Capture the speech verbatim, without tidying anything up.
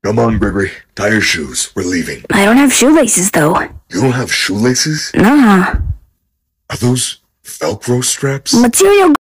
Come on, Gregory. Tie your shoes. We're leaving. I don't have shoelaces, though. You don't have shoelaces? Nah. Are those Velcro straps? Material